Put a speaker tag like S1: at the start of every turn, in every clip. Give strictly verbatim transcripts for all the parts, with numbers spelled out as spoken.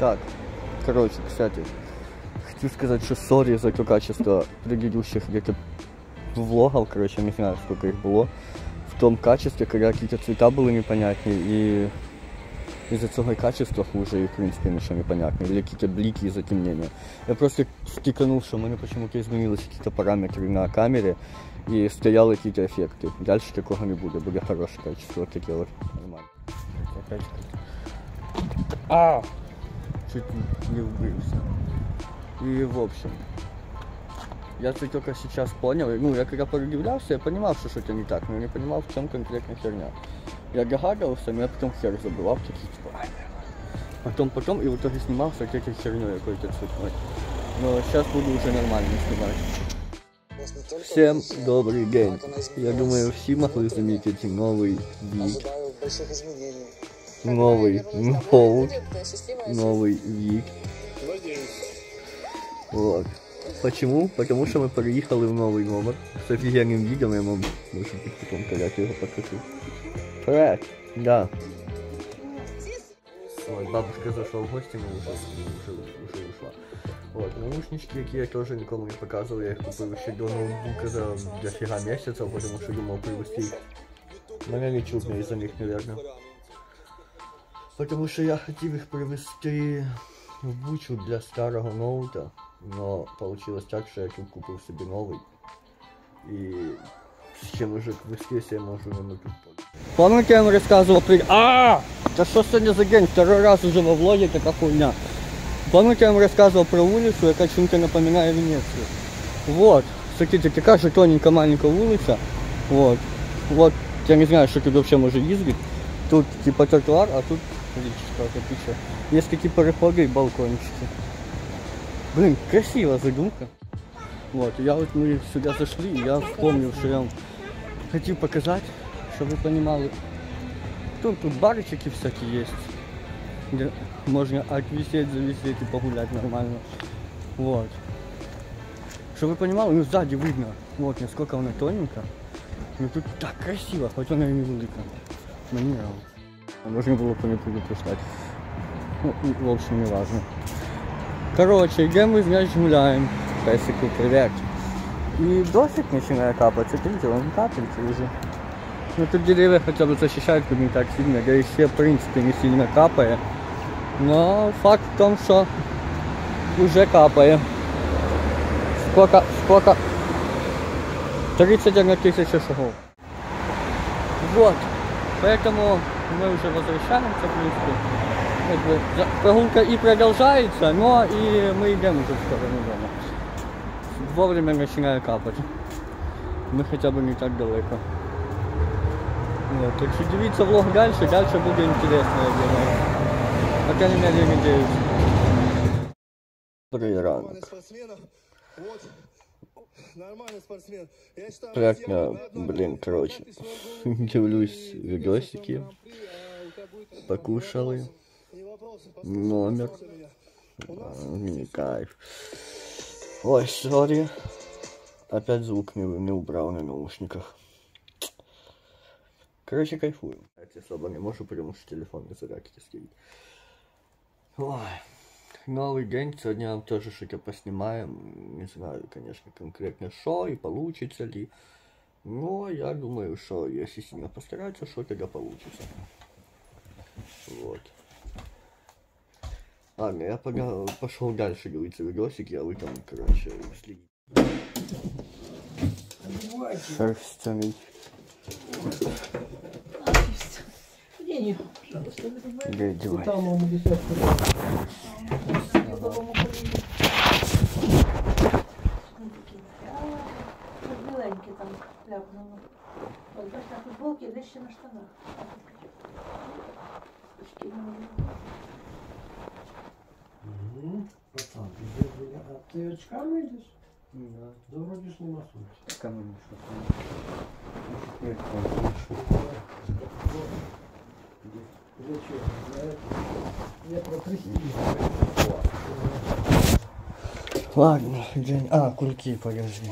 S1: Так, короче, кстати, хочу сказать, что сори за то качество предыдущих где-то влогов, короче, не знаю, сколько их было. В том качестве, когда какие-то цвета были непонятные, и из-за цього качества хуже, и в принципе ничего непонятно, или какие-то блики и затемнения. Я просто стиканул, что у меня почему-то изменились какие-то параметры на камере, и стояли какие-то эффекты. Дальше такого не будет, будет хорошее качество, вот такие вот, нормально. Опять. А! Чуть не вбился. И в общем, я только сейчас понял, ну я когда продивлялся, я понимал, что что-то не так, но я не понимал, в чем конкретная херня. Я догадывался, но я потом хер забывал, такие типа, потом, потом, и в итоге снимался какой-то херней какой-то цветной. Но сейчас буду уже нормально снимать. Всем добрый день. Я думаю, все могли заметить новый вид. Новый ноут. Новый вид. Вот. Почему? Потому что мы приехали в новый номер с офигенным видом, я вам, может быть, потом когда-то его покажу. Привет! Да. Вот, бабушка зашла в гости, но уже, уже, уже ушла. Вот, наушнички, какие я тоже никому не показывал, я их купил еще до ноутбука за дофига месяцев, потому что думал привезти. Меня не чудно из-за них, наверное. Потому что я хотел их привезти в Бучу для старого ноута, но получилось так, что я тут купил себе новый. И с чем уже к воскресенье можно минуту позже. Помните, я вам рассказывал при... А! Да что сегодня за день? Второй раз уже во влоге, такая хуйня. Помните, я вам рассказывал про улицу, яка чем-то напоминает Венецию. Вот. Смотрите, такая же тоненькая маленькая улица. Вот. Вот. Я не знаю, что тут вообще может ездить. Тут типа тротуар, а тут речка. Есть такие переходы и балкончики. Блин, красивая задумка. Вот, я вот мы сюда зашли, и я вспомнил, что я вам хотел показать, чтобы вы понимали. Тут, тут барчики всякие есть, где можно отвисеть, зависеть и погулять нормально. Вот. Чтобы вы понимали, ну сзади видно, вот насколько она тоненькая. Но тут так красиво, хоть она и не велика. Мне нравится. Можно было бы не предупреждать. Ну, в общем, не важно. Короче, идем мы, значит, гуляем. Песику, привет. И дождик начинает капать, смотрите, он капает уже. Ну тут деревья хотя бы защищают, тут не так сильно, да и все в принципе не сильно капает. Но факт в том, что уже капает. Сколько, сколько? тридцать одна тысяча шагов. Вот, поэтому мы уже возвращаемся, в принципе. Как бы, прогулка и продолжается, но и мы идем уже в сторону дома. Вовремя начинает капать. Мы хотя бы не так далеко. Вот, так что дивіться влог дальше, дальше будет интересно, я думаю. По крайней мере, я надеюсь. Добрый ранок. Приятно, блин, короче. Дивлюсь видосики. Покушали. Номер. Мини кайф. Ой, сори. Опять звук не, не убрал на наушниках. Короче, кайфую. Я особо не могу, потому что телефон на зарядке стоит. Ой. Новый день. Сегодня нам тоже что-то поснимаем. Не знаю, конечно, конкретно что и получится ли. Но я думаю, что если сильно постараться, что тогда получится. Вот. Ладно, я пошел дальше делать видосики, а вы там, короче, следите. Шерстяный.
S2: Денег, пожалуйста,
S1: да, давай.
S2: Там он висит. Миленький там ляпнуло. Вот, бачиш, на футболке, нижче на штанах. Пацан, ты, а ты очками идешь? Да. Да вроде ж нема сути.
S1: Камень,
S2: Я протрясти.
S1: Ладно, день. А, кульки, подожди.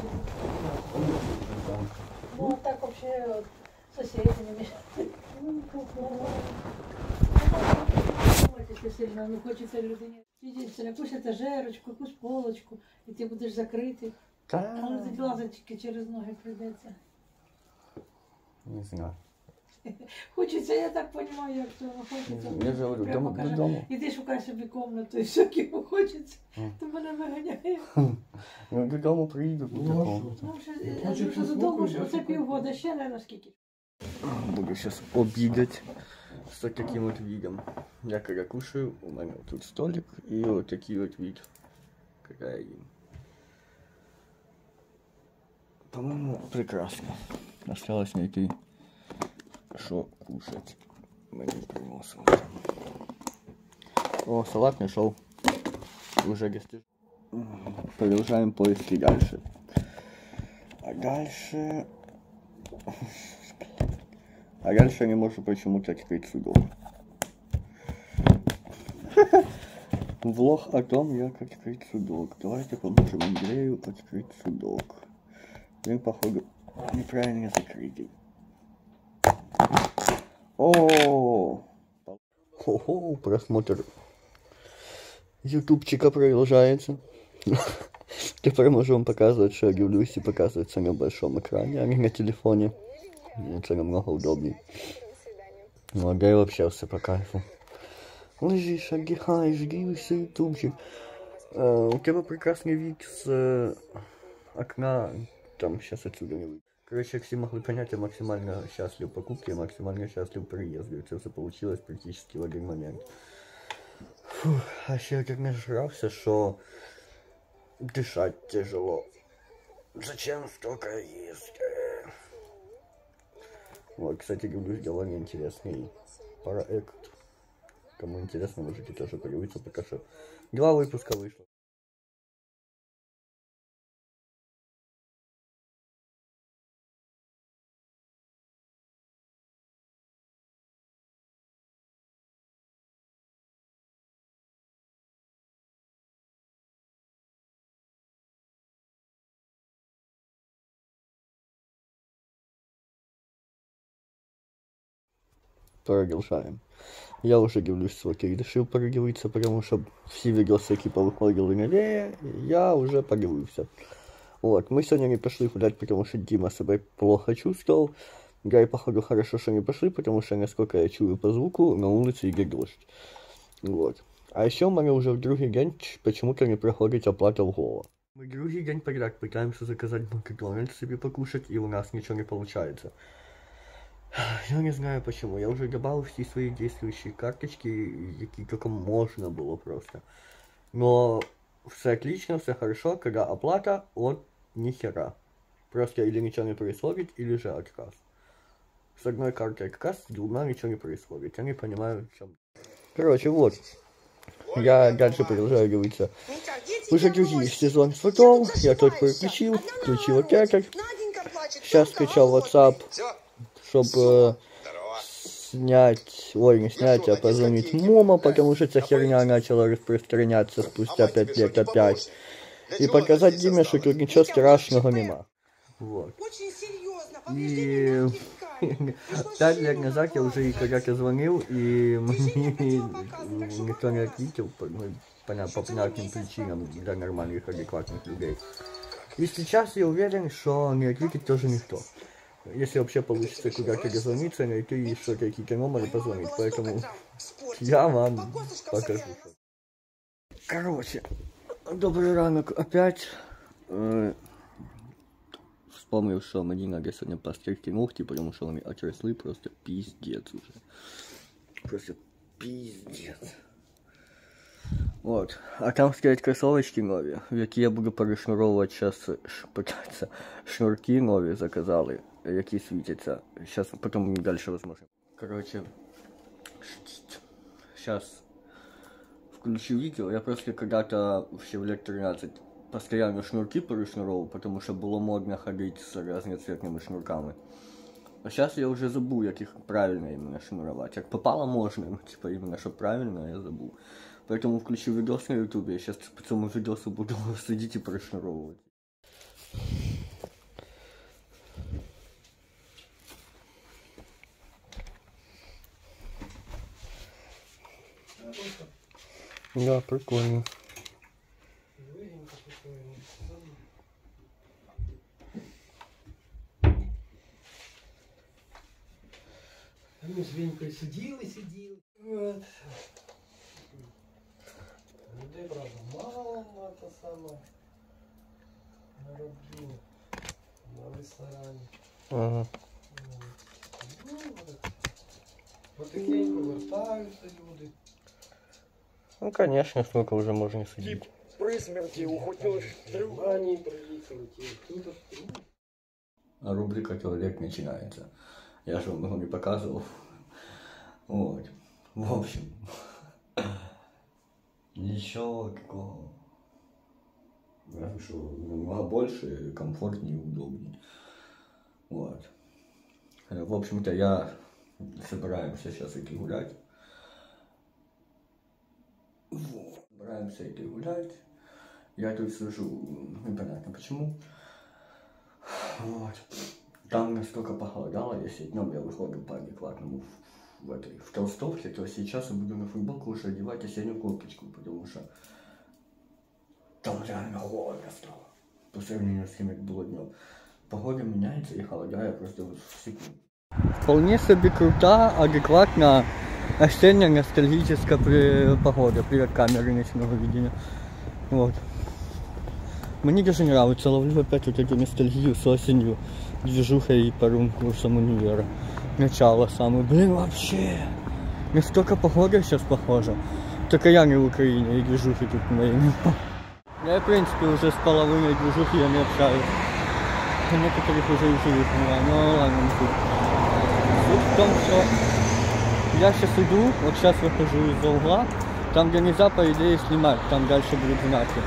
S2: Ну, так вообще соседи не мешают. Если сильно, ну хочется людине. Единственное, якусь етажерочку, якусь полочку, і ти будеш закритий. Але ти лазить тільки через ноги прийдеться.
S1: Не знаю.
S2: Хочеться, я так розумію, як цього хочеться.
S1: Я ж говорю, дому, додому.
S2: І ти шукаєш собі кімнату, і все, йому хочеться, то мене виганяє.
S1: Ну, додому приїду, буде комната.
S2: Ну, ще, що додому, що це півгода, ще не наскільки.
S1: Буду сейчас обедать с вот таким вот видом. Я когда кушаю, у меня тут столик и вот такой вот вид, когда я ем. По-моему, прекрасно. Осталось найти, что кушать. Мне приносом. О, салат нашел. Уже гости. Продолжаем поиски дальше. А дальше... А раньше я не могу почему-то открыть судок. Влог о том, как открыть судок. Давайте поможем Андрею открыть судок. Он, походу, неправильно закрытый. О, Хо-хо, просмотр ютубчика продолжается. Теперь можем показывать, что я дивлюсь, и показывается на большом экране, а не на телефоне. Это намного удобнее. Ну, а да и вообще все по кайфу. Лежишь, отдыхаешь, дивишься ютубчик. А, у тебя прекрасный вид с э, окна. Там сейчас отсюда не выйдет. Короче, все могли понять, я максимально счастлив покупки, максимально счастлив приезду. Это все получилось практически в один момент. Фух, а еще я так нажрался, что дышать тяжело. Зачем столько есть? Вот, кстати, говорю, довольно интересный проект. Кому интересно, можете тоже подивиться, пока что два выпуска вышло. Продолжаем. Я уже дивлюсь своки, решил подивитися, потому что все видосы, які повиходили на леє, я уже подивився. Вот, мы сегодня не пошли гулять, потому что Дима себя плохо чувствовал. Я и походу хорошо, что не пошли, потому что, насколько я чую по звуку, на улице идет дождь. Вот. А еще у меня уже в другий день почему-то не проходит оплата в Вова. Мы другий день подряд пытаемся заказать в Макдональдс себе покушать, и у нас ничего не получается. Я не знаю почему. Я уже добавил все свои действующие карточки, какие только можно было просто. Но все отлично, все хорошо, когда оплата от нихера. Просто или ничего не происходит, или же отказ. С одной картой отказ, с двумя ничего не происходит. Я не понимаю, в чем. Короче, вот. Я дальше продолжаю говориться. Уже другие сезон фотов. Я только переключил, включил отец. Сейчас скачал WhatsApp, чтобы снять, ой, не снять, а позвонить Момо, потому что эта херня начала распространяться спустя пять лет опять. И показать Диме, что тут ничего страшного нема. Вот. И пять лет назад я уже когда-то звонил, и мне никто не ответил по, по понятным причинам для нормальных, адекватных людей. И сейчас я уверен, что не ответит тоже никто. Если вообще получится куда-то дозвониться, найти еще какие-то номеры, позвонить. Поэтому я вам покажу. Короче, добрый ранок опять. Вспомнил, что мне надо сегодня постричь ногти, потому что они отросли просто пиздец уже. Просто пиздец. Вот. А там стоять кроссовочки новые, в які я буду перешнуровувати сейчас, пытаться, шнурки новые заказали, які світяться. Сейчас, потом дальше возможно. Короче, сейчас включу видео. Я просто когда-то еще в лет тринадцать постоянно шнурки перешнуровал, потому что было модно ходить с разноцветными шнурками. А сейчас я уже забыл, как их правильно именно шнуровать. Как попало можно, ну типа именно, что правильно, я забыл. Поэтому включу видос на ютубе, я сейчас по этому видосу буду сидеть и прошнуровывать.
S3: просто.
S1: Да, прикольно.
S3: Легенько по-своему. А ми з Венькою сиділи, сиділи. От. Людей, правда, мало та сама. На роблю. На ресторані.
S1: Ага.
S3: Ну, от. Потихеньку вертаються люди.
S1: Ну, конечно, сколько уже можно сидеть.
S3: При смерті уходиш. В Германії приїхали, тут.
S1: А рубрика «Человек» начинается. Я же вам его не показывал. Вот. В общем. Ничего такого. Разве что намного больше, комфортнее, удобнее. Вот. В общем-то, я собираемся сейчас идти гулять. Вот. Собираемся идти гулять. Я тут сижу, непонятно почему. Вот. Там настолько похолодало, если днем я выходил по адекватному в, в, этой, в толстовке, то сейчас я буду на футболку уже одевать осеннюю курточку, потому что там реально холодно стало. По сравнению с тем, как было днем. Погода меняется и холодает просто в секунду. Вполне себе крута, адекватная, осенняя ностальгическая погода. Привет, камеры ночного видения. Вот. Мне даже нравится, ловлю опять вот эту ностальгию с осенью, движухой и пару курсом универа. Начало самое. Блин, вообще, настолько погода сейчас похожа. Только я не в Украине, и движухи тут моей нет. Я, в принципе, уже с половиной движухи я не общаюсь. Некоторых уже и живых не, но ладно, не суть. Суть в том, что я сейчас иду, вот сейчас выхожу из-за угла, там где нельзя, по идее, снимать, там дальше будут знаки.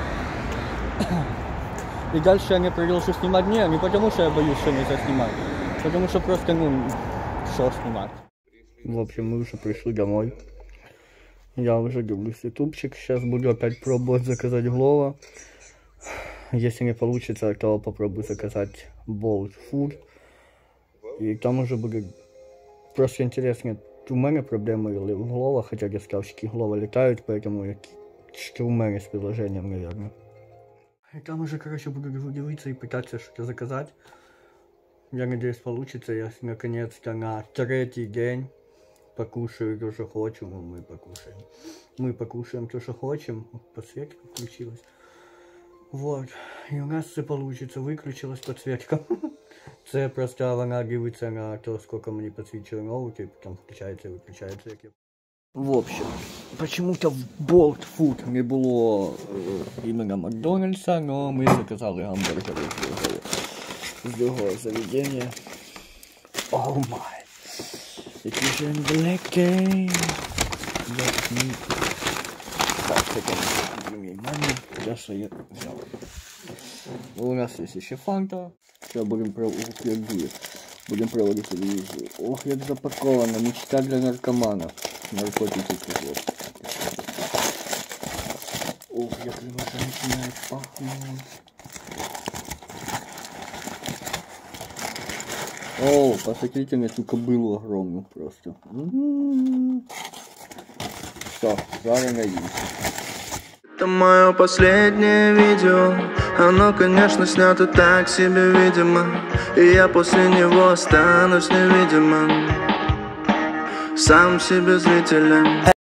S1: И дальше я не продолжу снимать, не, не потому что я боюсь, что нельзя снимать, потому что просто, ну, что снимать. В общем, мы уже пришли домой. Я уже дивлюсь ютубчик, сейчас буду опять пробовать заказать Глова. Если не получится, то попробую заказать Bolt Food. И там уже будет просто интересно, у меня проблемы или в Глова, хотя доставщики Глова летают, поэтому что у меня с приложением, наверное. И там уже, короче, буду делиться и пытаться что-то заказать. Я надеюсь, получится. Я наконец-то на третий день покушаю то, что хочем. Мы покушаем. Мы покушаем то, что хотим. Подсветка включилась. Вот. И у нас все получится. Выключилась подсветка. Це просто вона дивиться на то, сколько мне подсвечивает ноут, и потом включается и выключается. В общем, почему-то в Bolt Food не было э, именно Макдональдса, но мы заказали гамбургеры с другого заведения. О май! It is in black game. Так, это не маме, я свои взял. У нас есть еще фанта. Сейчас будем проводить. Будем проводить телевизию. Ох, как запаковано. Мечта для наркоманов. Наркотики кругом. Ох, як він вже починає пахнути. О, посмотрите на эту кобылу огромную просто. Все, зараз наедимся.
S4: Это мое последнее видео. Оно, конечно, снято так себе, видимо. И я после него останусь невидимым. Сам себе зрителем.